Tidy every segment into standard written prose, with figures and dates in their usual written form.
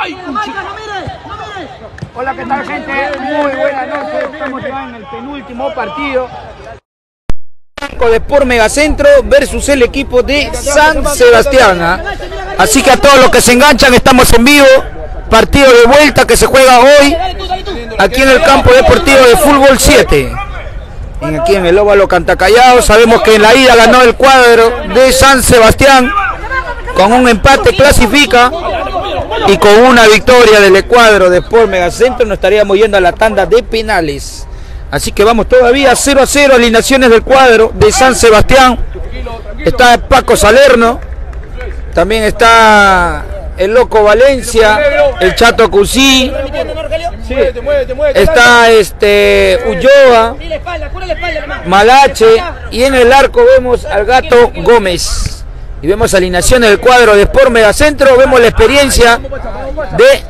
Hola, ¿qué tal, gente? Muy buenas noches. Estamos ya en el penúltimo partido de Sport Megacentro versus el equipo de San Sebastián. Así que a todos los que se enganchan, estamos en vivo. Partido de vuelta que se juega hoy aquí en el campo deportivo de fútbol 7. Aquí en el óvalo Cantacallao. Sabemos que en la ida ganó el cuadro de San Sebastián. Con un empate clasifica. Y con una victoria del cuadro de Sport Megacentro nos estaríamos yendo a la tanda de penales. Así que vamos todavía 0-0, alineaciones del cuadro de San Sebastián. Está Paco Salerno, también está el Loco Valencia, el Chato Cusí, está Ulloa, Malache, y en el arco vemos al Gato Gómez. Y vemos alineaciones del cuadro de Sport Megacentro, vemos la experiencia de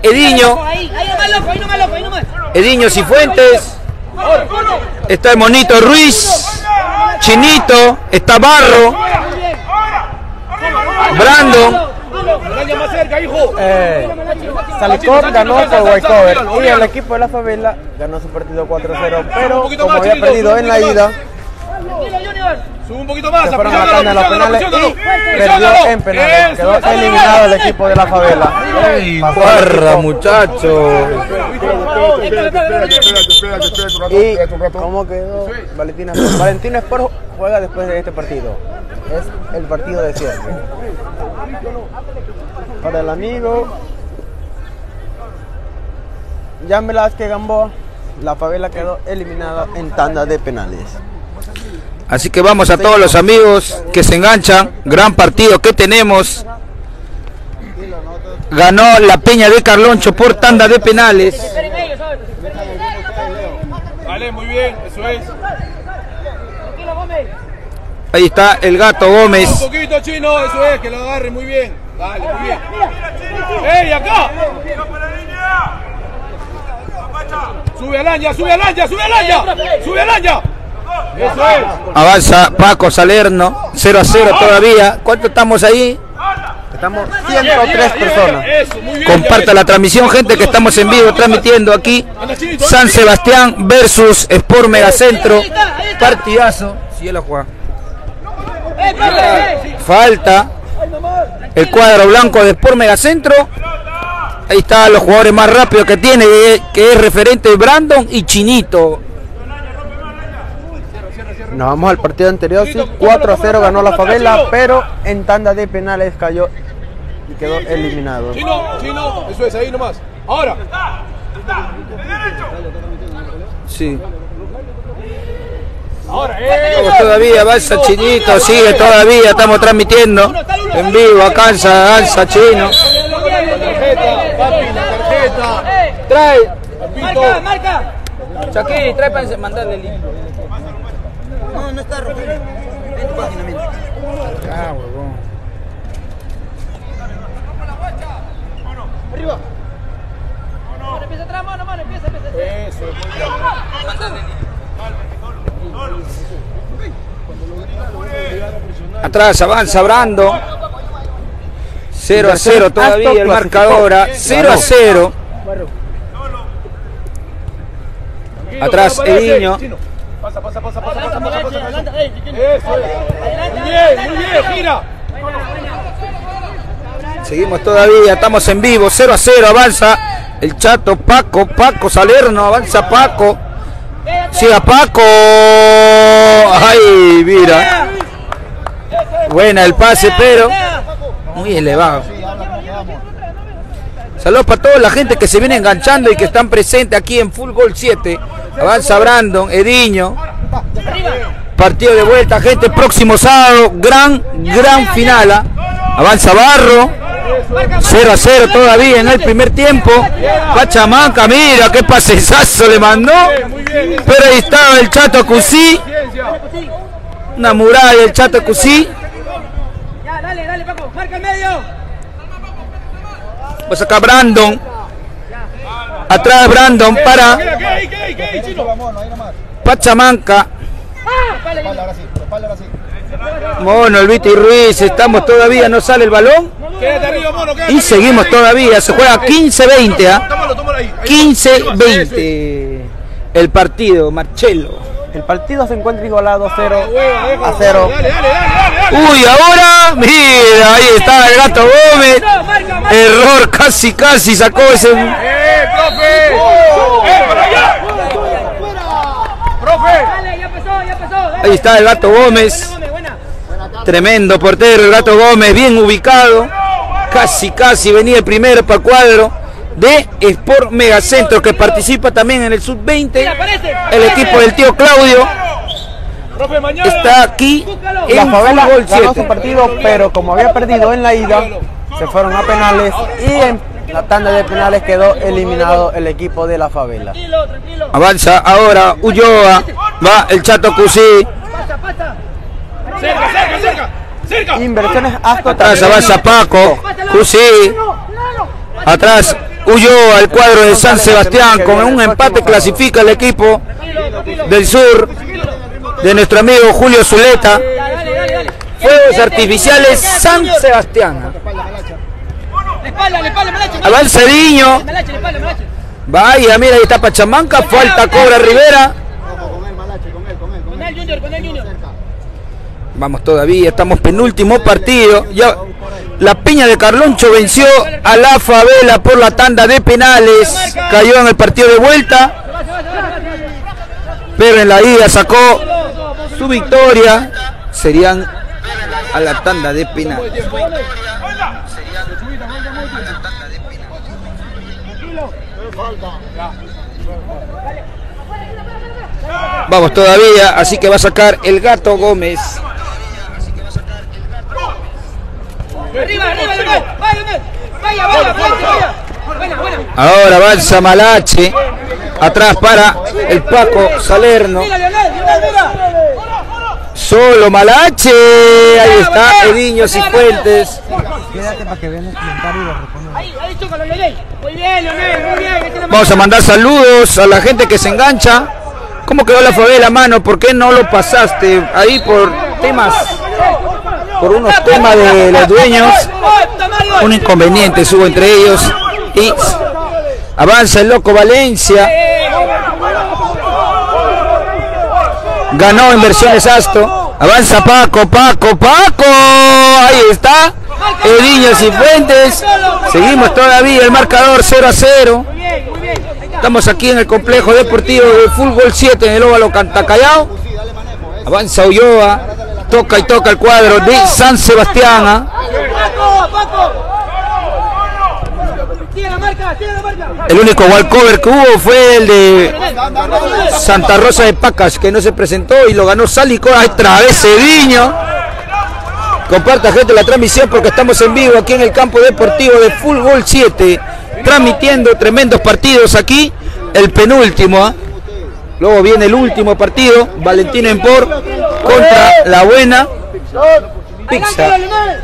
Ediño Cifuentes. Está el Monito Ruiz, Chinito, está Barro, Brandon. Salicor ganó por Guaycover y el equipo de la favela ganó su partido 4-0, pero como había perdido en la ida, sube un poquito más, se fueron a la tanda de los penales y perdió en penales. Quedó eliminado el equipo de la favela. ¡Ey, barra, muchacho! ¿Y cómo quedó Valentina? Valentina Sport juega después de este partido. Es el partido de cierre. Para el amigo Jan Velázquez Gamboa, la favela quedó eliminada en tanda de penales. Así que vamos a todos los amigos que se enganchan. Gran partido que tenemos. Ganó la Peña de Carloncho por tanda de penales. Vale, muy bien, eso es. Ahí está el Gato Gómez. Un poquito, Chino, eso es, que lo agarre muy bien. Dale, muy bien. ¡Ey, acá! Sube al Anya, sube al Anya, sube al Anya, sube al Anya. Eso es. Avanza Paco Salerno, 0-0 todavía. ¿Cuánto estamos ahí? Estamos 103 personas. Comparta la transmisión, gente, que estamos en vivo transmitiendo aquí San Sebastián versus Sport Megacentro. Partidazo. Si él lo juega. Falta el cuadro blanco de Sport Megacentro. Ahí están los jugadores más rápidos que tiene, que es referente Brandon y Chinito. Nos vamos al partido anterior, sí, 4-0 ganó la favela, pero en tanda de penales cayó y quedó eliminado. Chino, eso es, ahí nomás. Ahora. Sí. Ahora, Vamos todavía, avanza Chinito, sigue todavía, estamos transmitiendo en vivo, alcanza Chino. Tarjeta. Trae. Marca. Chaquí, trae para mandarle el link. No está rojo. En tu página, mira. Ah, huevón. Arriba. Empieza atrás, mano, empieza. Eso. Atrás avanza Brando. 0-0 todavía el marcador. 0-0. Atrás Ediño. Pasa. Eso es. Muy bien, gira. Seguimos todavía, estamos en vivo. 0-0, avanza el Chato Paco Salerno, avanza Paco. Siga Paco. Ay, mira. Buena el pase, pero muy elevado. Saludos para toda la gente que se viene enganchando y que están presentes aquí en Fútbol 7. Avanza Brandon, Ediño. Partido de vuelta, gente, próximo sábado, gran final. Avanza Barro. 0-0 todavía en el primer tiempo. Pachamanca, mira qué pasesazo le mandó. Pero ahí estaba el Chato Cusí. Una muralla del Chato Cusí. Dale, Paco, marca el medio. Pues acá Brandon. Atrás Brandon para Mono, el Viti Ruiz, estamos todavía, no sale el balón. Quédate arriba, Mono, quédate Y arriba. seguimos todavía, se juega 15-20, ¿ah? Tómalo ahí. 15-20 el partido, Marcelo. El partido se encuentra igualado 0-0. Dale. Uy, ahora, mira, ahí está el Gato Gómez. Error, casi sacó ese. Profe. Para allá. Profe. Ahí está el Gato Gómez. Tremendo portero, el Gato Gómez, bien ubicado. Casi venía el primero para el cuadro de Sport Megacentro, que participa también en el sub-20. El equipo del tío Claudio está aquí en La Favela fútbol ganó 7. su partido, pero como había perdido en la ida, se fueron a penales y en la tanda de penales quedó eliminado el equipo de La Favela. Avanza ahora Ulloa, va el Chato Cusí. Cerca. Inversiones Asco. Atrás avanza Paco, Cusí. Atrás Ulloa, el cuadro de San Sebastián. Con un empate clasifica el equipo del sur de nuestro amigo Julio Zuleta. Fuegos artificiales San Sebastián. Avanza Diño. Vaya, mira, ahí está Pachamanca. Falta, cobra Rivera. Vamos todavía, estamos penúltimo partido. Ya la Peña de Carloncho venció a La Favela por la tanda de penales. Cayó en el partido de vuelta, pero en la ida sacó su victoria. Serían a la tanda de penales. Vamos todavía, así que va a sacar el Gato Gómez. Ahora avanza Malache. Atrás para el Paco Salerno. Solo Malache. Ahí está Ediño Cifuentes. Quédate para que vean los comentarios y los respondan. Muy bien, Leonel, muy bien. Vamos a mandar saludos a la gente que se engancha. ¿Cómo quedó La Favela, mano? ¿Por qué no lo pasaste ahí por temas? Por unos temas de los dueños. Un inconveniente hubo entre ellos. Y avanza el Loco Valencia. Ganó Inversiones Asto. Avanza Paco. Ahí está. Ediño Cifuentes. Seguimos todavía el marcador 0-0. Estamos aquí en el complejo deportivo de fútbol 7 en el óvalo Cantacallao. Avanza Ulloa. Toca el cuadro de San Sebastián. El único walkover que hubo fue el de Santa Rosa de Pacas, que no se presentó y lo ganó Salico. Otra vez Ediño. Comparta, gente, la transmisión porque estamos en vivo aquí en el campo deportivo de fútbol 7, transmitiendo tremendos partidos aquí, el penúltimo. Luego viene el último partido, Valentín Empor contra La Buena Pizza.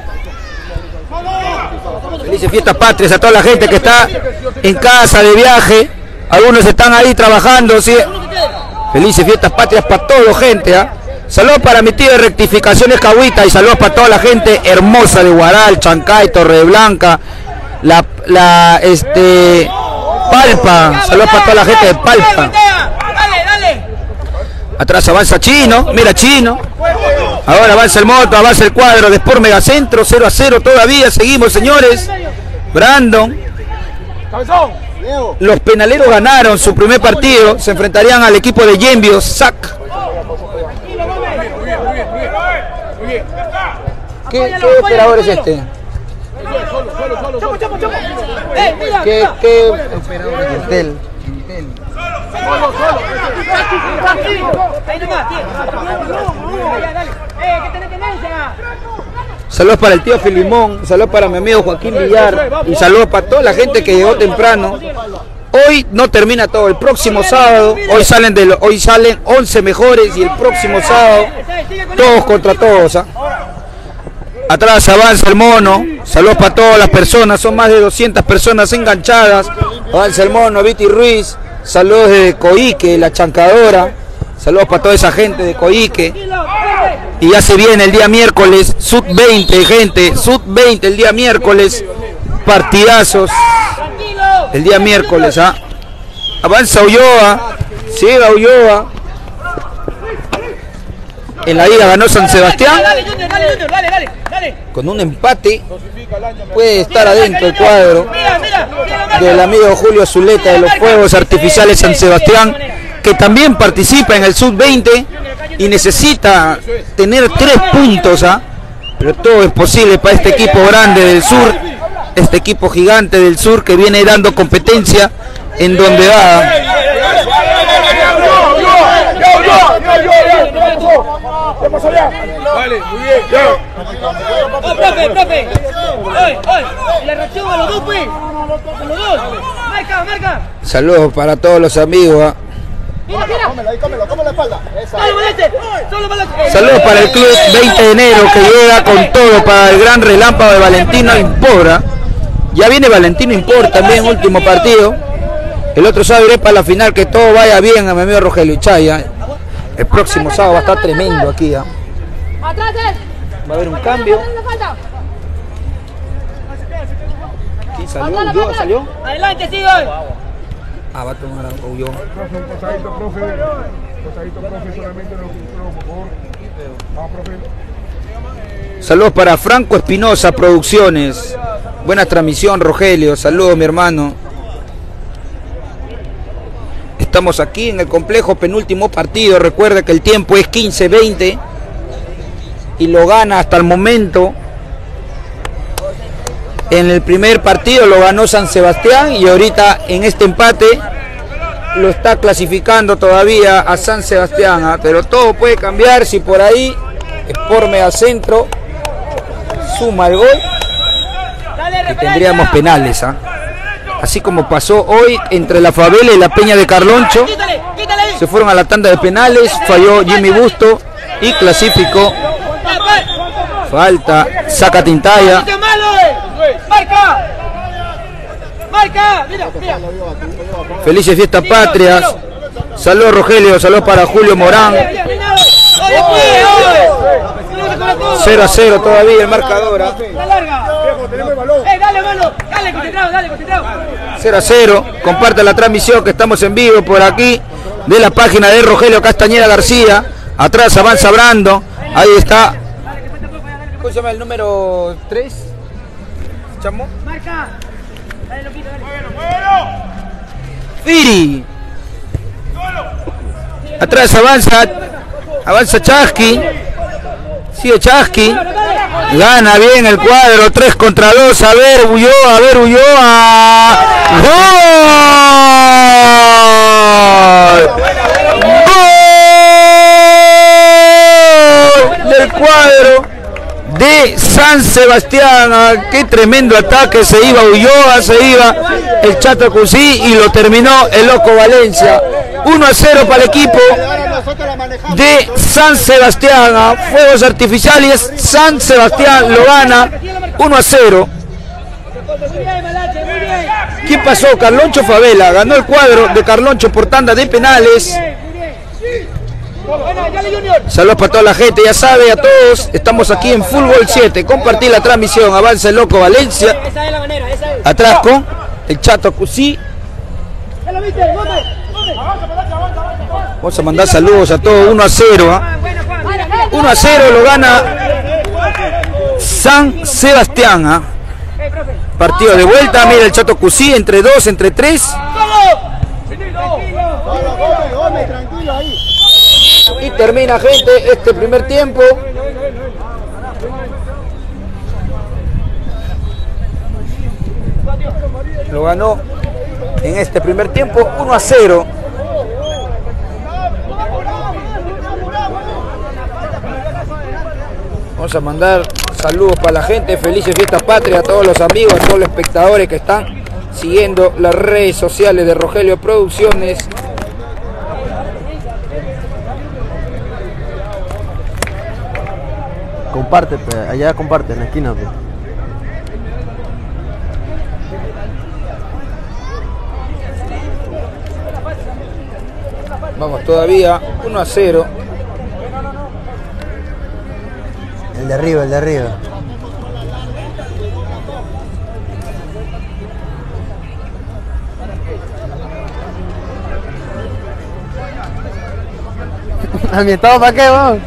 Felices fiestas patrias a toda la gente que está en casa de viaje. Algunos están ahí trabajando, ¿sí? Felices fiestas patrias para toda gente, Saludos para mi tío de Rectificaciones Cahuita y saludos para toda la gente hermosa de Guaral, Chancay, Torreblanca, Palpa. Saludos para toda la gente de Palpa. Atrás avanza Chino, mira Chino. Ahora avanza el moto, avanza el cuadro de Sport Megacentro, 0-0 todavía, seguimos, señores. Brandon. Los penaleros ganaron su primer partido, se enfrentarían al equipo de Yenvio, SAC. ¿Qué operador es este? ¿Qué Intel. Saludos para el tío Filimón, saludos para mi amigo Joaquín Villar y saludos para toda la gente que llegó temprano. Hoy no termina todo, el próximo sábado, hoy salen 11 mejores y el próximo sábado todos contra todos. Atrás avanza el mono, saludos para todas las personas, son más de 200 personas enganchadas. Avanza el mono, Viti Ruiz, saludos de Coique, la chancadora, saludos para toda esa gente de Coique. Y ya se viene el día miércoles, sub-20, gente, sub-20 el día miércoles, partidazos el día miércoles, ¿ah? Avanza Ulloa, llega Ulloa. En la ida ganó San Sebastián. Con un empate puede estar adentro el cuadro del amigo Julio Zuleta de los Fuegos Artificiales San Sebastián, que también participa en el sub-20 y necesita tener 3 puntos, ¿ah? Pero todo es posible para este equipo grande del sur, este equipo gigante del sur que viene dando competencia en donde va. Vale, muy bien. Profe. La reacción a los dos, pues. A los dos. Marca. Saludos para todos los amigos, ¿ah? Cómelo la espalda. Saludos para el club 20 de enero que llega con todo para el gran relámpago de Valentino Impor. Ya viene Valentino Impor también, último partido. El otro sábado iré para la final, que todo vaya bien a mi amigo Rogelio Chaya. El próximo sábado va a estar tremendo aquí, ¿eh? Va a haber un cambio. ¿Quién salió? ¿Ulloa salió? Adelante, sigue. Va a tomar a Ulloa. Posadito, profe, solamente lo por favor. Vamos, profe. Saludos para Franco Espinosa Producciones. Buena transmisión, Rogelio. Saludos, mi hermano. Estamos aquí en el complejo, penúltimo partido. Recuerda que el tiempo es 15-20 y lo gana hasta el momento. En el primer partido lo ganó San Sebastián y ahorita en este empate lo está clasificando todavía a San Sebastián, ¿eh? Pero todo puede cambiar si por ahí Sport Megacentro suma el gol y tendríamos penales, ¿eh? Así como pasó hoy entre la Favela y la Peña de Carloncho. Se fueron a la tanda de penales, falló Jimmy Busto y clasificó. Falta, saca Tintaya. Marca. Mira. Felices fiestas patrias. Saludos, Rogelio, saludos para Julio Morán. 0-0 todavía el marcador. Dale, mano. Dale, concentrado. 0-0. Comparte la transmisión que estamos en vivo por aquí de la página de Rogelio Castañeda García. Atrás avanza Brando. Ahí está. ¿Cómo se llama el número 3? ¿Chamo? Marca. Dale, loquito, dale. Firi. Atrás avanza Chasqui. Sigue Chasqui. Gana bien el cuadro. 3 contra 2. A ver Ulloa. ¡Gol! Del cuadro de San Sebastián. Qué tremendo ataque. Se iba Ulloa, se iba el Chato Cusí y lo terminó el Loco Valencia. 1-0 para el equipo de San Sebastián. Fuegos Artificiales. San Sebastián lo gana 1-0. ¿Quién pasó? Carloncho Favela. Ganó el cuadro de Carloncho por tanda de penales. Saludos para toda la gente, ya sabe, a todos. Estamos aquí en Fútbol 7. Compartir la transmisión. Avanza el Loco Valencia. Atrás con el Chato Cusí. Vamos a mandar saludos a todos. 1-0. 1-0 lo gana San Sebastián. Partido de vuelta. Mira el Chato Cusí. Entre 2, entre 3. Y termina, gente, este primer tiempo. Lo ganó en este primer tiempo 1-0. Vamos a mandar saludos para la gente. Felices fiestas patrias a todos los amigos, a todos los espectadores que están siguiendo las redes sociales de Rogelio Producciones. Comparte, allá comparte, en la esquina. Vamos todavía 1-0. El de arriba, el de arriba. ¿Ambientado para qué, vamos?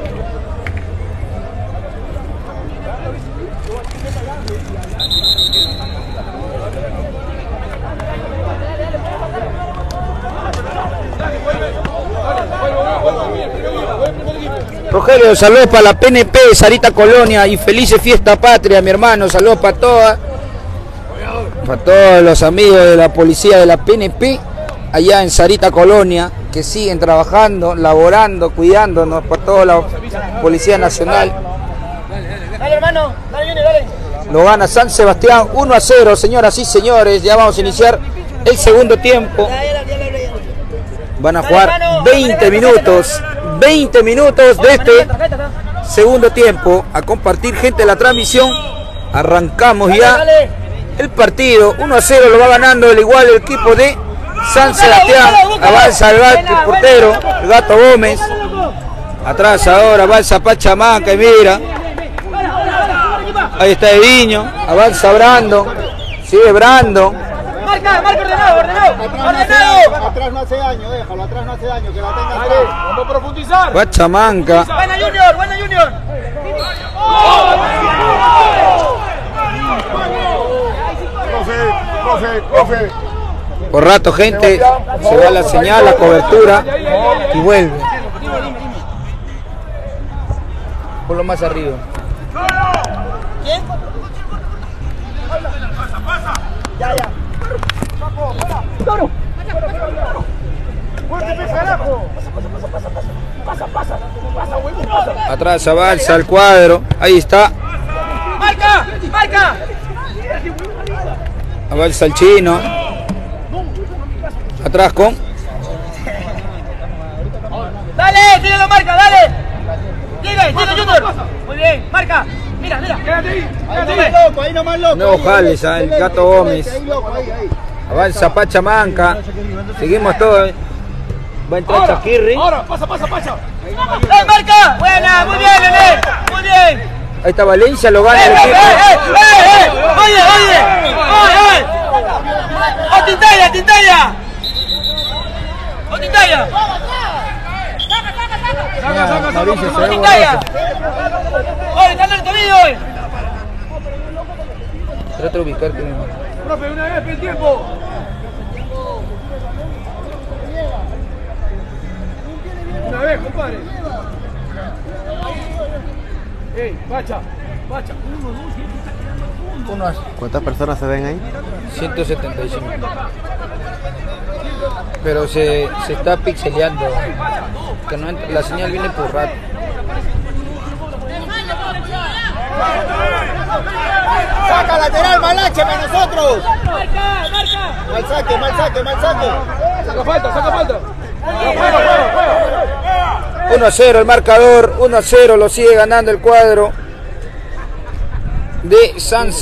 Rogelio, saludos para la PNP de Sarita Colonia y felices fiesta patria, mi hermano. Saludos para todos los amigos de la policía de la PNP allá en Sarita Colonia, que siguen trabajando, laborando, cuidándonos, para toda la Policía Nacional. Dale, hermano, dale, viene, dale. Lo gana San Sebastián 1-0, señoras y señores. Ya vamos a iniciar el segundo tiempo. Van a jugar 20 minutos. 20 minutos de este segundo tiempo. A compartir, gente, de la transmisión. Arrancamos ya el partido. 1-0 lo va ganando el igual el equipo de San Sebastián. Avanza el portero, el Gato Gómez. Atrás ahora avanza Pachamanca y mira. Ahí está Eviño. Avanza Brandon. Sigue Brandon. Marca, ordenado. Atrás no hace daño, déjalo, atrás no hace daño, que la tenga Dale, vamos a profundizar. Pachamanca. Buena Junior. Profe. Por rato, gente, se da la señal, la cobertura y vuelve. Por lo más arriba. ¿Quién? Ya. Atrás avanza el cuadro. Ahí está. Marca. Avanza el chino. Atrás con. Dale, tira la marca, dale. Sigue, Junior. Muy bien, marca. Mira. Ahí nomás loco. Nuevo Jales, el Gato Gómez. Avanza Pachamanca. Seguimos todos. Va a entrar Chaquirri. Ahora, pasa. Marca. Buena, muy bien, Lené. Muy bien. Ahí está Valencia, lo gana el equipo. Oye. Tintaya. Mauricio se ve Tintaya. borroso. Oye, está en el tobillo. Trata de ubicar que... Profe, una vez el tiempo. Una vez, compadre. Ey, Pacha. ¿Cuántas personas se ven ahí? 175. Pero se está pixeleando. Que no entra, la señal viene por rato. Saca lateral, Malache para nosotros. Marca. Mal saque. Saca falta. 1-0 el marcador. 1-0 lo sigue ganando el cuadro de San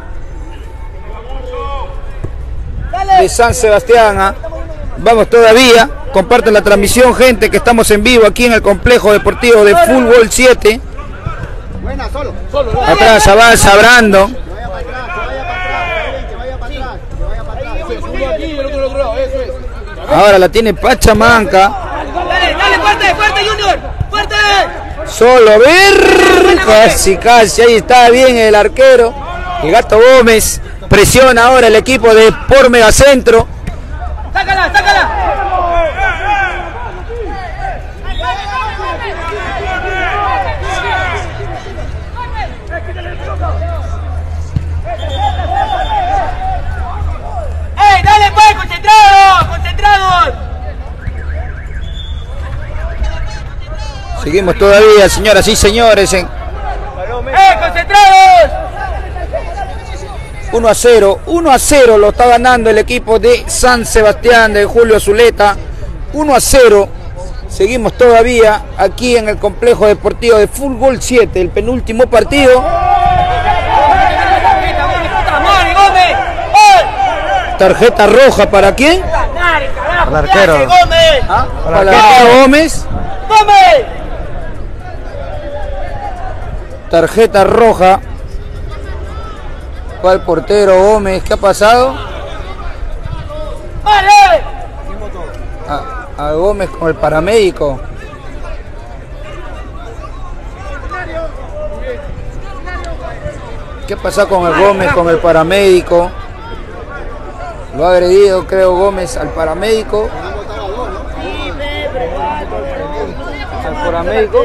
Sebastián. Vamos todavía. Comparten la transmisión, gente, que estamos en vivo aquí en el complejo deportivo de Fútbol 7. Buena, solo. Atrás avanza Brando. Que vaya para atrás. Uno aquí y el otro lado, eso es. Ahora la tiene Pachamanca. Dale, fuerte, Junior. Fuerte. Solo ver. Casi. Ahí está bien el arquero. El Gato Gómez. Presiona ahora el equipo de Por Megacentro. Sácala. ¡Ey, dale pues, concentrados! Seguimos todavía, señoras y señores. Concentrados! 1-0 lo está ganando el equipo de San Sebastián de Julio Zuleta. 1-0. Seguimos todavía aquí en el complejo deportivo de Fútbol 7, el penúltimo partido. Tarjeta roja para quién? Para el arquero. Para el arquero Gómez. tarjeta roja. Fue al portero Gómez. ¿Qué ha pasado? A Gómez con el paramédico. ¿Qué pasa con el Gómez con el paramédico? Lo ha agredido, creo, Gómez al paramédico. Al paramédico.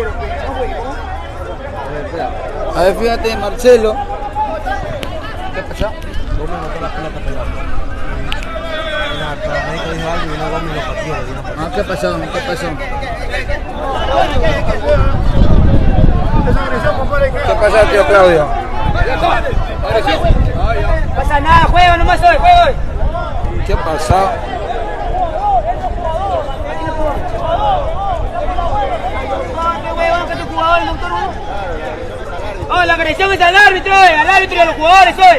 A ver, fíjate, Marcelo. ¿Qué pasa? ¿Qué pasó? ¿Qué pasó? ¿Qué pasa, tío Claudio? No pasa nada, juega nomás hoy, juega hoy. ¿Qué pasa? Oh, la agresión es al árbitro y a los jugadores hoy.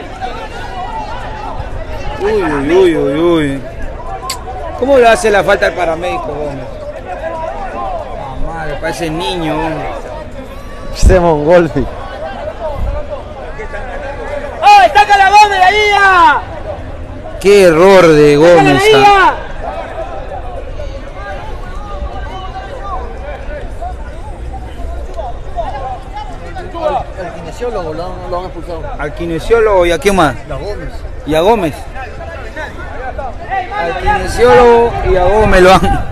Uy. ¿Cómo le hace la falta al paramédico, Gómez? Madre, parece niño. Este mongol. ¡Oh, saca la Gómez de ahí ya! Qué error de Gómez. Al kinesiólogo lo han expulsado. Al kinesiólogo y a quién más. A Gómez. Y a Gómez. Al kinesiólogo y a Gómez lo han.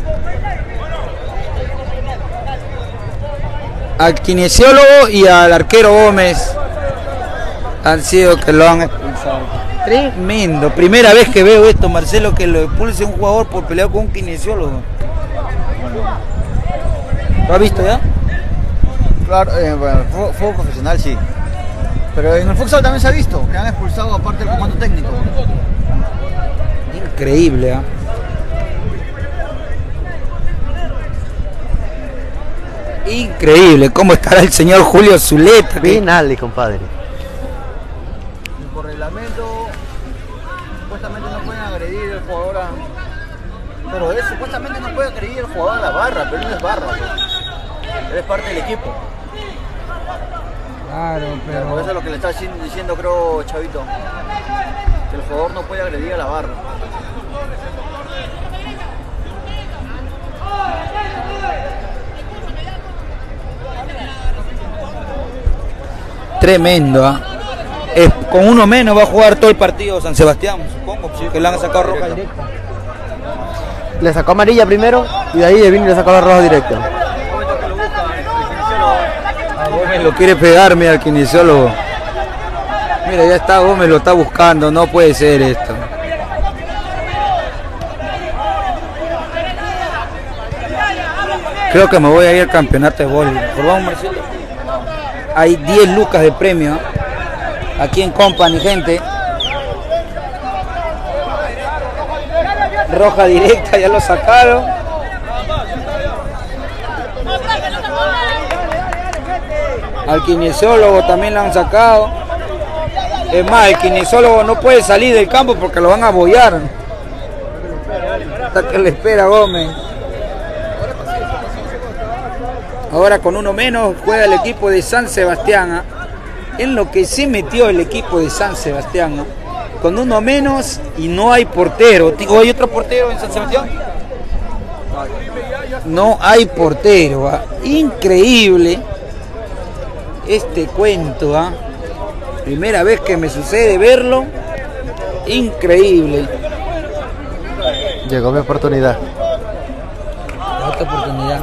Al kinesiólogo y al arquero Gómez han sido que lo han expulsado. Tremendo. Primera vez que veo esto, Marcelo, que lo expulse un jugador por pelear con un kinesiólogo. ¿Lo has visto ya? Claro, bueno, fútbol profesional sí. Pero en el futsal también se ha visto que han expulsado aparte del comando técnico. Increíble, ¿eh? Increíble. ¿Cómo estará el señor Julio Zuleta? Finales, compadre. Y por reglamento, supuestamente no pueden agredir al jugador a... Pero él supuestamente no puede agredir al jugador a la barra, pero no es barra. Pues. Él es parte del equipo. Claro, pero... Por eso es lo que le está diciendo, creo, Chavito. Que el jugador no puede agredir a la barra. Tremendo, ¿eh? Con uno menos va a jugar todo el partido San Sebastián, supongo, que le han sacado roja directa. Le sacó amarilla primero y de ahí de vino le sacó la roja directa. Gómez lo quiere pegar, mira, al kinesiólogo. Mira, ya está, Gómez lo está buscando, no puede ser esto. Creo que me voy a ir al campeonato de vóley. ¿Por vamos, Marcelo? Hay 10 lucas de premio aquí en Company, gente. Roja directa, ya lo sacaron. Al kinesiólogo también lo han sacado. Es más, el kinesiólogo no puede salir del campo porque lo van a bollar. Hasta que le espera Gómez. Ahora con uno menos juega el equipo de San Sebastián. En lo que se metió el equipo de San Sebastián. Con uno menos y no hay portero. ¿O hay otro portero en San Sebastián? No hay portero. Increíble este cuento. Primera vez que me sucede verlo. Increíble. Llegó mi oportunidad. Otra oportunidad.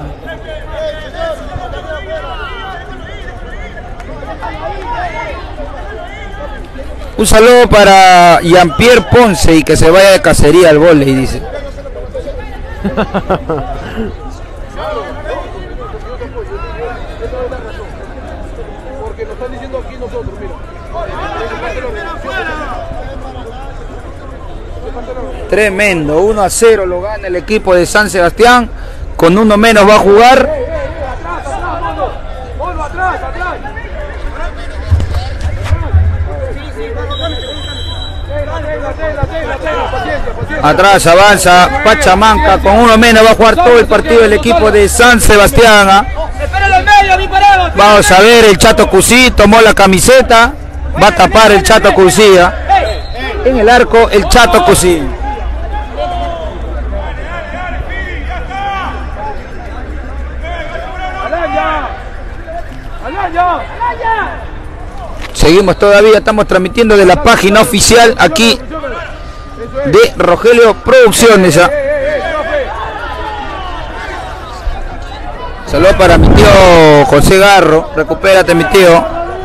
Un saludo para Jean-Pierre Ponce y que se vaya de cacería al vóley, dice. Porque nos están diciendo aquí nosotros, mira. Tremendo, 1-0 lo gana el equipo de San Sebastián. Con uno menos va a jugar. Atrás avanza Pachamanca, con uno menos va a jugar todo el partido el equipo de San Sebastián. Vamos a ver, el Chato Cusí tomó la camiseta. Va a tapar el Chato Cusí. En el arco, el Chato Cusí. Seguimos todavía, estamos transmitiendo de la página oficial aquí de Rogelio Producciones. Saludos para mi tío José Garro. Recupérate, mi tío.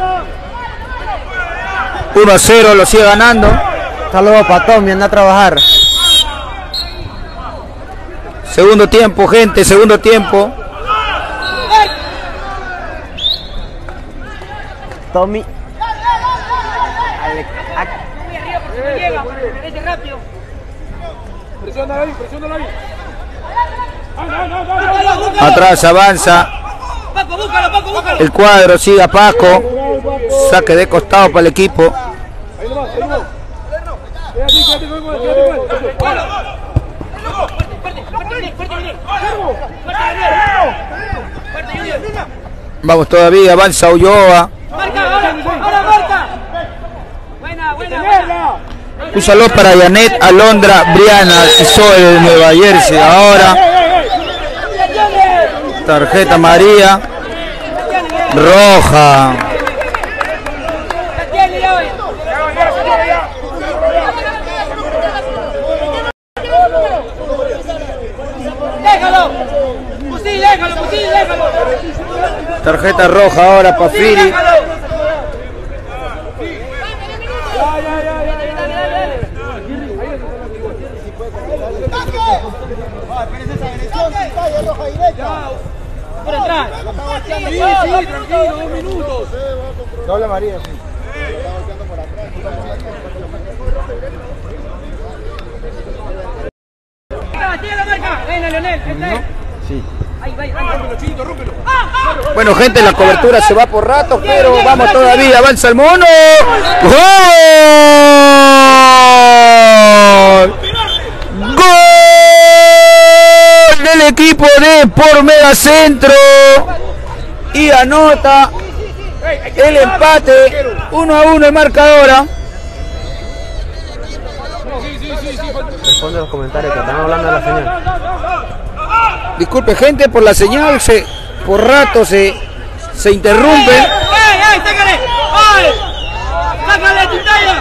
1-0, lo sigue ganando. Saludos para Tommy, anda a trabajar. Segundo tiempo, gente, segundo tiempo. Tommy. Atrás avanza el cuadro, sigue a Paco. Saque de costado para el equipo. Vamos todavía, avanza Ulloa. Un saludo para Janet Alondra Briana Sol de Nueva Jersey. Ahora tarjeta amarilla roja. Tarjeta roja ahora para Firi. Por atrás. Sí, tranquilo, 2 minutos. Doble María, sí. Tiene la marca. Venga, Leonel. Sí. Rómpelo. Bueno, gente, la cobertura se va por rato, pero vamos todavía, avanza el mono. ¡Gol! ¡Gol del equipo de Por Megacentro! Y anota el empate, 1-1 el marcador. Responde los comentarios que están hablando de la señal. Disculpe, gente, por la señal, por rato se interrumpe. ¡Ey, sácale! ¡Ay! ¡Sácale, Tintaya!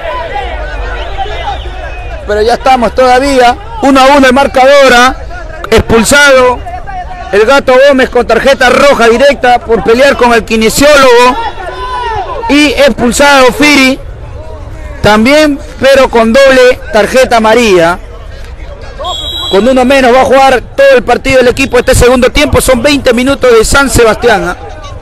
Pero ya estamos todavía, 1-1 el marcador. Expulsado el Gato Gómez con tarjeta roja directa por pelear con el kinesiólogo. Y expulsado Firi también, pero con doble tarjeta amarilla. Con uno menos va a jugar todo el partido del equipo este segundo tiempo. Son 20 minutos de San Sebastián.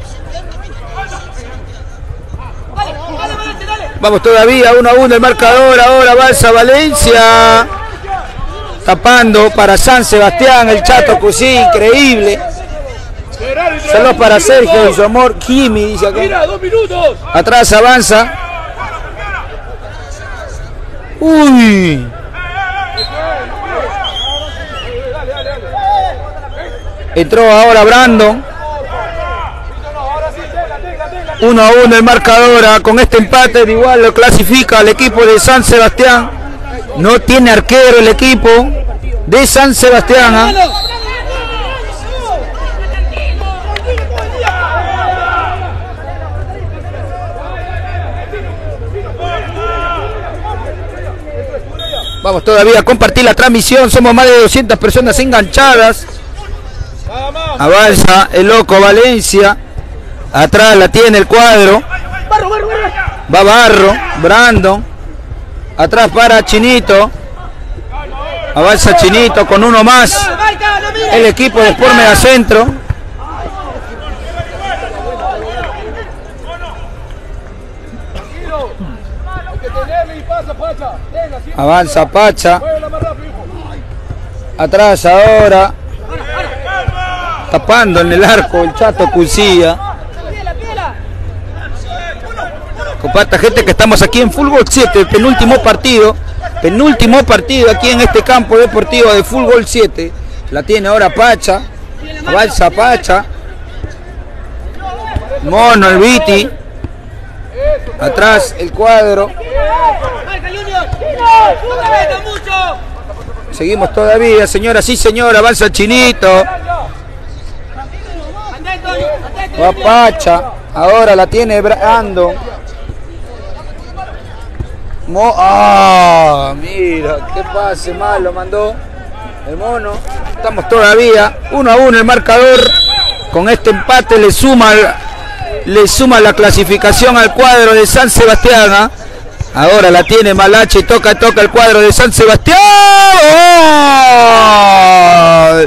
Vamos todavía, 1-1 el marcador. Ahora Balsa Valencia. Tapando para San Sebastián el Chato Cusí, increíble. Saludos para Sergio y su amor Kimi, dice acá. Mira, 2 minutos. Atrás avanza. Uy. Entró ahora Brandon. 1-1 el marcador. Con este empate de igual lo clasifica al equipo de San Sebastián. No tiene arquero el equipo de San Sebastián. Vamos todavía a compartir la transmisión. Somos más de 200 personas enganchadas. Avanza el loco Valencia. Atrás la tiene el cuadro. Va Barro, Brandon. Atrás para Chinito. Avanza Chinito con uno más. El equipo de Sport Megacentro. Avanza Pacha. Atrás ahora. Tapando en el arco el Chato Cusía. Comparta, gente, que estamos aquí en Fútbol 7, el penúltimo partido aquí en este campo deportivo de Fútbol 7. La tiene ahora Pacha. Avanza Pacha. Mono, el Viti. Atrás el cuadro. Seguimos todavía, señora, sí señora, avanza el Chinito. Va Pacha, ahora la tiene Brandon. Mira, qué pase mal lo mandó el Mono. Estamos todavía 1-1 el marcador. Con este empate le suma la clasificación al cuadro de San Sebastián. Ahora la tiene Malache, toca el cuadro de San Sebastián. ¡Gol!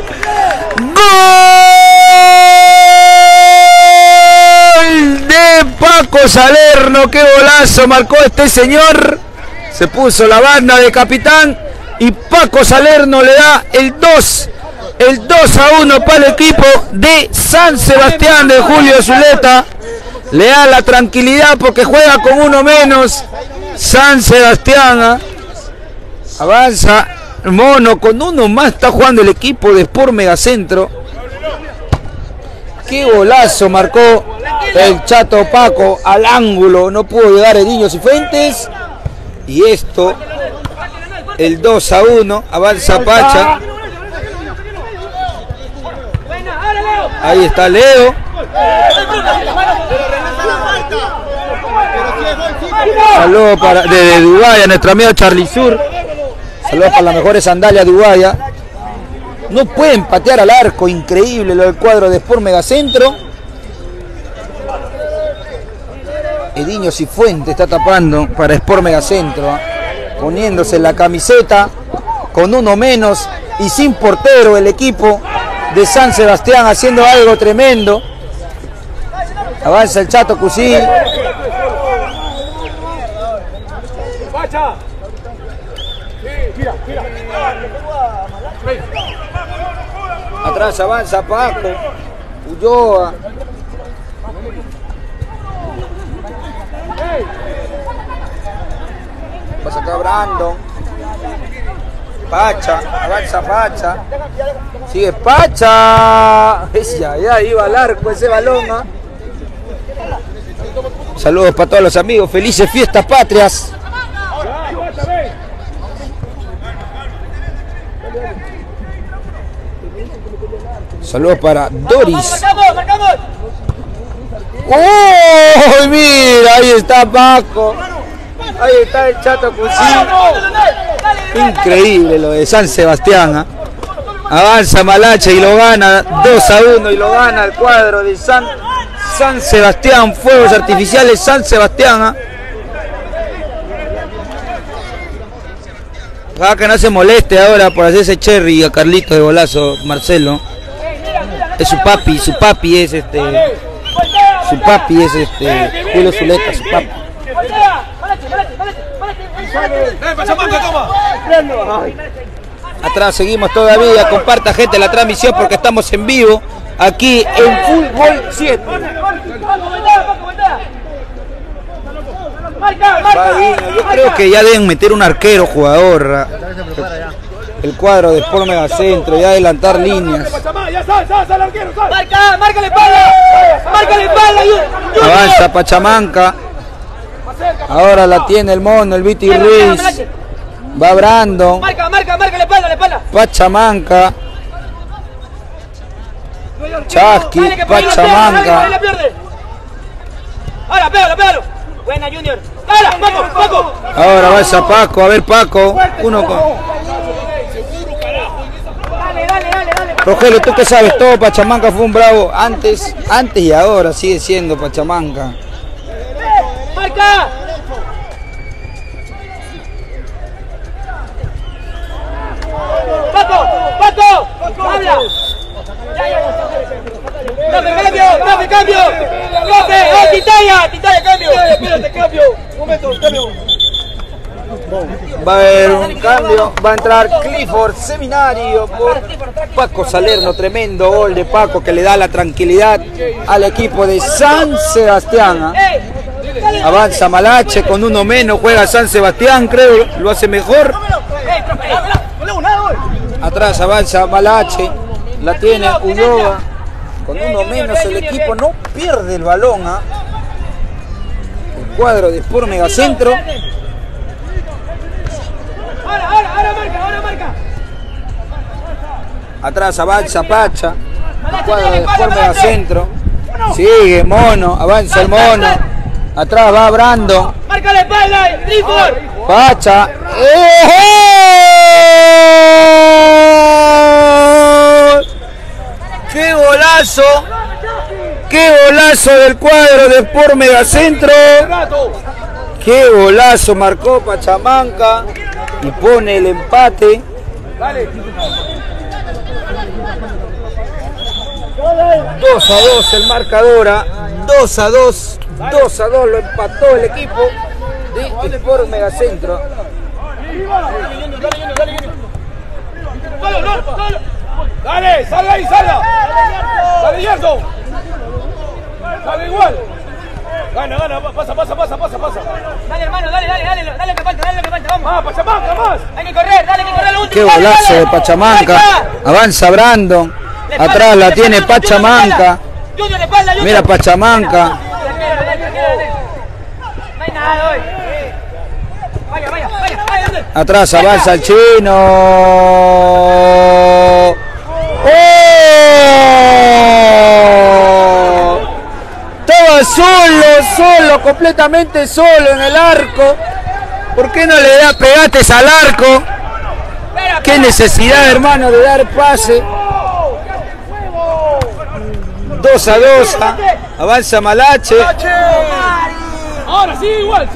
¡Gol de Paco Salerno! ¡Qué golazo marcó este señor! Se puso la banda de capitán y Paco Salerno le da el 2-1 para el equipo de San Sebastián de Julio Zuleta. Le da la tranquilidad porque juega con uno menos. San Sebastián avanza. Mono con uno más está jugando el equipo de Sport Megacentro. Qué golazo marcó el Chato Paco al ángulo. No pudo llegar Edinho Cifuentes. Y esto, el 2-1, avanza Pacha. Ahí está Leo. Saludos desde Dubái, nuestro amigo Charlie Sur. Saludos para las mejores sandalias de Dubái. No pueden patear al arco, increíble lo del cuadro de Sport Megacentro. Edinho Cifuentes está tapando para Sport Megacentro, poniéndose la camiseta con uno menos y sin portero el equipo de San Sebastián haciendo algo tremendo. Avanza el Chato Cusil. Atrás avanza Paco, Ulloa. Pasa acá Brandon. Pacha, avanza Pacha. Sigue Pacha. Ya iba al arco ese balón. Saludos para todos los amigos. Felices fiestas patrias. Saludos para Doris. ¡Oh! Mira, ahí está Paco. Ahí está el Chato Cusil. Increíble lo de San Sebastián. Avanza Malache y lo gana 2-1 y lo gana el cuadro de San Sebastián. Fuegos artificiales San Sebastián. Ojalá que no se moleste ahora por hacer ese cherry a Carlito de golazo, Marcelo. Es su papi es Julio Zuleta, su papi. Atrás seguimos todavía, comparta gente la transmisión porque estamos en vivo aquí en Fútbol 7. Yo creo que ya deben meter un arquero jugador. El cuadro de Sport Megacentro y adelantar líneas. Márcale espalda. Avanza Pachamanca. Ahora la tiene el Mono, el Viti Ruiz. Va Brandon. Marca la espalda. Pachamanca. Chasqui, Pachamanca. Ahora, pégalo. Buena, Junior. Paco. Ahora va esa Paco, a ver Paco. Uno con... Rogelio, tú que sabes todo, Pachamanca fue un bravo antes y ahora sigue siendo Pachamanca. ¡Marca! ¡Paco! ¡Habla! ¡Profe, cambio! ¡Profe, Titaya, cambio! Espérate, cambio. Un momento, cambio. Va a haber un cambio, va a entrar Clifford Seminario por Paco Salerno. Tremendo gol de Paco que le da la tranquilidad al equipo de San Sebastián. Avanza Malache con uno menos, juega San Sebastián, creo, lo hace mejor. Atrás avanza Malache, la tiene Ulloa. Con uno menos el equipo no pierde el balón a el cuadro de Sport Megacentro. Ahora marca. Atrás avanza Pacha, el cuadro de Sport Megacentro. Sigue Mono, avanza el Mono. Atrás va Brandon. Marca la espalda, Trifor. Pacha. ¡Qué golazo! ¡Qué golazo del cuadro de Sport Megacentro! ¡Qué golazo marcó Pachamanca! Y pone el empate. 2-2 el marcador. 2-2. 2-2 lo empató el equipo de Sport Megacentro. Dale, salga ahí, salga. Dale, Gerson. Salga igual. Gana, pasa. Dale, hermano, dale que falta, vamos. Más, Pachamanca, más. Hay que correr lo último. Qué golazo de Pachamanca. Avanza Brandon. Atrás la tiene Pachamanca. Mira Pachamanca. No hay nada hoy. Vaya. Atrás avanza el chino. ¡Oh! Estaba solo, completamente solo en el arco. ¿Por qué no le da pegates al arco? Qué necesidad, hermano, de dar pase. 2-2. Avanza Malache. Ahora, sigue igual.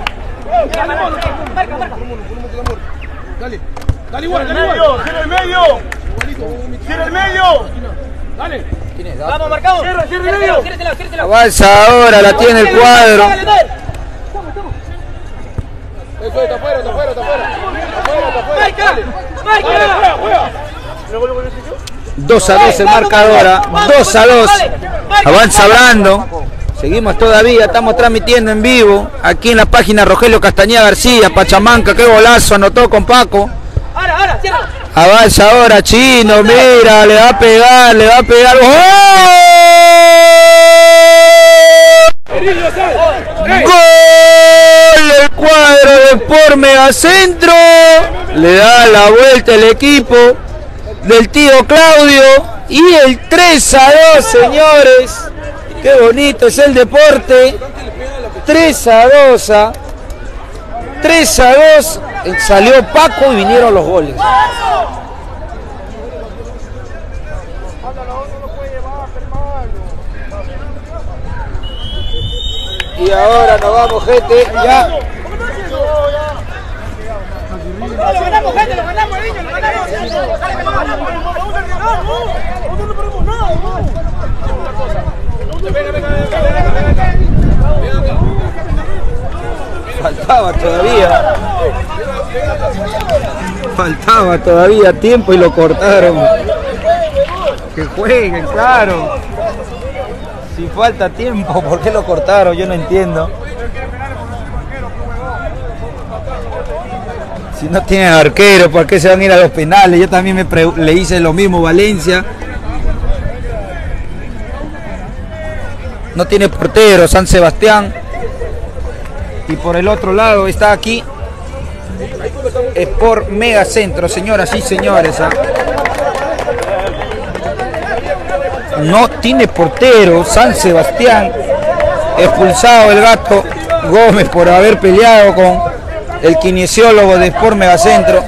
Dale igual. Gira el medio. Dale. Vamos, marcamos. Cierra el medio. Avanza ahora, la tiene el cuadro. Eso está afuera. Marca. 2-2 el marcador. 2-2. Avanza Brando. Seguimos todavía, estamos transmitiendo en vivo aquí en la página Rogelio Castañeda García. Pachamanca, qué golazo, anotó con Paco. Ahora, cierra. Avanza ahora Chino, mira, le va a pegar. ¡Oh! ¡Gol! El cuadro de Sport Megacentro. Le da la vuelta el equipo del tío Claudio. Y el 3-2, señores. Qué bonito es el deporte. 3-2. 3-2. Salió Paco y vinieron los goles. Y ahora nos vamos, gente. Ya. Lo ganamos, gente, lo ganamos. Faltaba todavía tiempo y lo cortaron. Que jueguen, claro. Si falta tiempo, ¿por qué lo cortaron? Yo no entiendo. Si no tienen arquero, ¿por qué se van a ir a los penales? Yo también le hice lo mismo Valencia. No tiene portero San Sebastián. Y por el otro lado está aquí Sport Megacentro, señoras y señores. No tiene portero San Sebastián. Expulsado el Gato Gómez por haber peleado con el kinesiólogo de Sport Megacentro.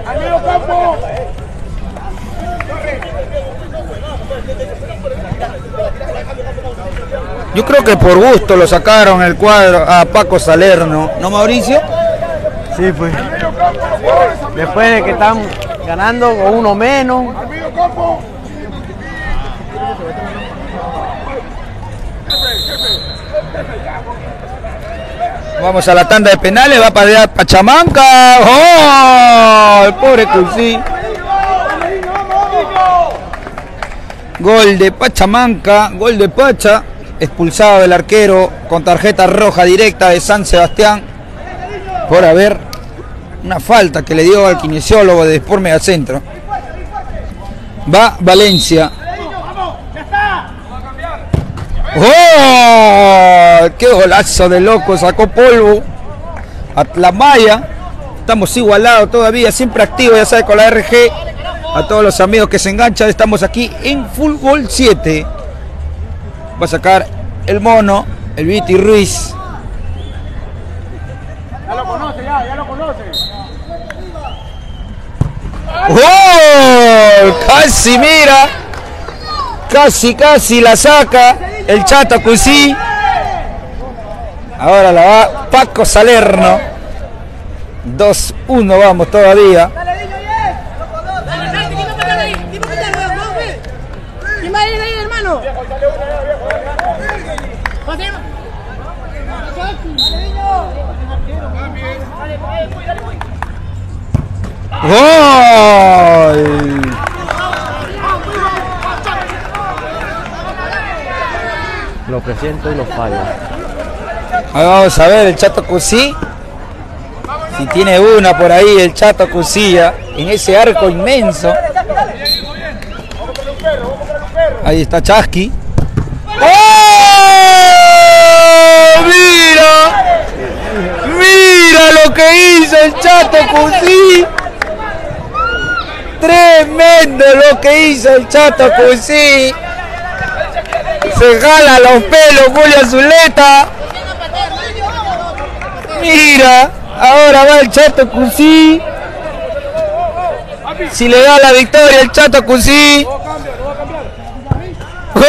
Yo creo que por gusto lo sacaron el cuadro a Paco Salerno, ¿no, Mauricio? Sí, pues. Después de que están ganando con uno menos. Vamos a la tanda de penales, va a patear Pachamanca. ¡Oh! El pobre Culcí. Gol de Pachamanca, gol de Pacha. Expulsado del arquero con tarjeta roja directa de San Sebastián por haber una falta que le dio al kinesiólogo de Sport Megacentro. Va Valencia. ¡Oh! ¡Qué golazo de loco! Sacó polvo. Atlamaya. Estamos igualados todavía, siempre activos, ya sabes, con la RG. A todos los amigos que se enganchan, estamos aquí en Fútbol 7. Va a sacar el mono, el Viti Ruiz. Ya lo conoce, ya lo conoce. ¡Gol! Casi, mira. Casi la saca el Chato Cusí. Ahora la va Paco Salerno. 2-1 vamos todavía. ¿Quién va a ir ahí, hermano? ¡Gol! Lo presiento y lo fallo. Ahí vamos a ver el Chato Cusí. Si tiene una por ahí el Chato Cusilla en ese arco inmenso. Ahí está Chasqui. ¡Oh! ¡Mira! ¡Mira lo que hizo el Chato Cusí! ¡Tremendo lo que hizo el Chato Cusí! Se jala los pelos Julio Zuleta. Mira, ahora va el Chato Cusí. Si le da la victoria el Chato Cusí. ¡Gol!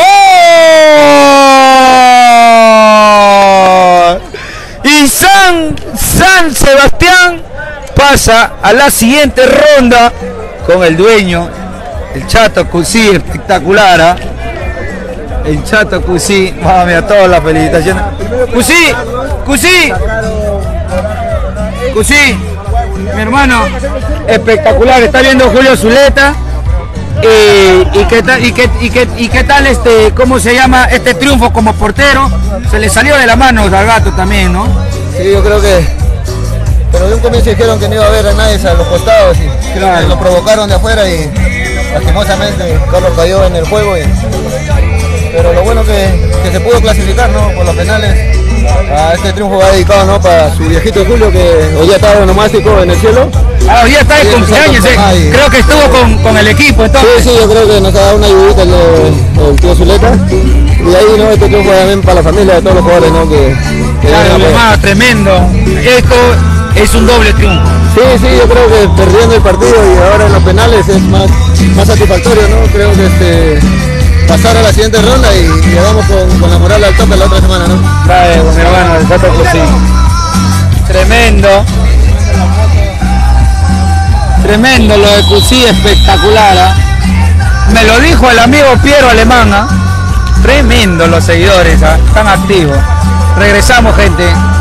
Y San Sebastián pasa a la siguiente ronda con el dueño, el Chato Cusí, espectacular, ¿eh? El Chato Cusí, mami, a todas las felicitaciones. Cusí, mi hermano, espectacular, está viendo Julio Zuleta. ¿Y qué tal cómo se llama este triunfo como portero? Se le salió de la mano al gato también, ¿no? Sí, yo creo que... Pero de un comienzo dijeron que no iba a haber a nadie a los costados y creo que lo provocaron de afuera y lastimosamente Carlos cayó en el juego. Pero lo bueno que se pudo clasificar, ¿no? Por los penales. A este triunfo va dedicado, ¿no? Para su viejito Julio, que hoy ya está onomástico en el cielo. Ah, hoy ya está de cumpleaños, creo que estuvo con el equipo entonces. Sí, yo creo que nos ha dado una ayudita el tío Zuleta. Y de ahí, ¿no? Este triunfo también para la familia de todos los jugadores, ¿no? Claro, hermano, tremendo. Esto es un doble triunfo. Sí, yo creo que perdiendo el partido y ahora en los penales es más satisfactorio, ¿no? Creo que pasar a la siguiente ronda y llegamos con la moral al tope la otra semana, ¿no? Vale, mi hermano, el Chato Cusí. Tremendo. Tremendo lo de Cusí, espectacular, ¿eh? Me lo dijo el amigo Piero Alemán, ¿eh? Tremendo los seguidores, ¿eh? Están activos. Regresamos, gente.